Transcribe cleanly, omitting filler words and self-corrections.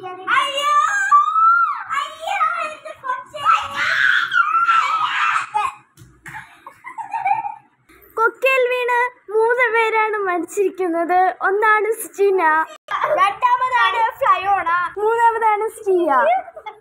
കൊക്കയിൽ വീണ് 3 പേരാണ് മരിച്ചിരിക്കുന്നത്. ഒന്നാണ് സ്റ്റിന, രണ്ടാമതാണ് ഫ്ലയോണ, മൂന്നാമതാണ് സ്റ്റിയ.